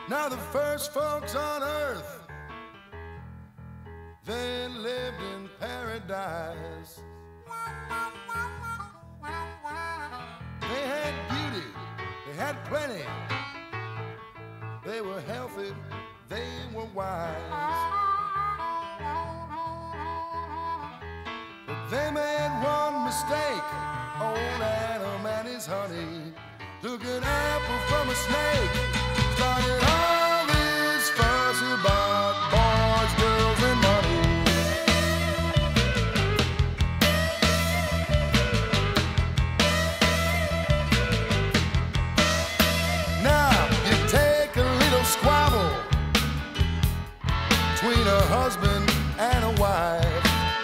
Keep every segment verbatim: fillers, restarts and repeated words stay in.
Now the first folks on earth, they lived in paradise. They had beauty, they had plenty, they were healthy, they were wise. But they made one mistake, old Adam and his honey took an apple from a snake, started all this fuss about boys, girls, and money. Now you take a little squabble between a husband and a wife,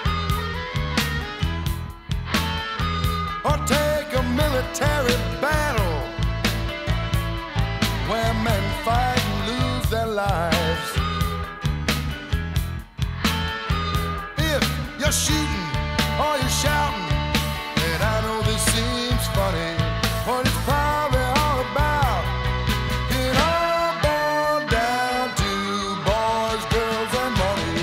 or take a military battle where men fight and lose their lives. If you're shooting or you're shouting, and I know this seems funny, but it's probably all about, it all boiled down to boys, girls, and money.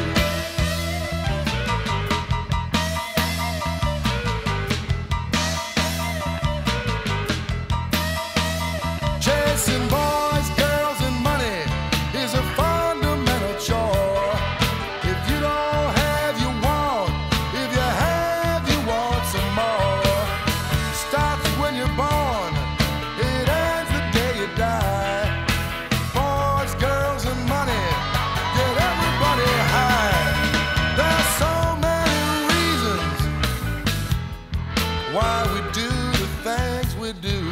Chasing boys, girls, and money is a fundamental chore. If you don't have, you want. If you have, you want some more. Starts when you're born, it ends the day you die. Boys, girls, and money get everybody high. There are so many reasons why we do the things we do.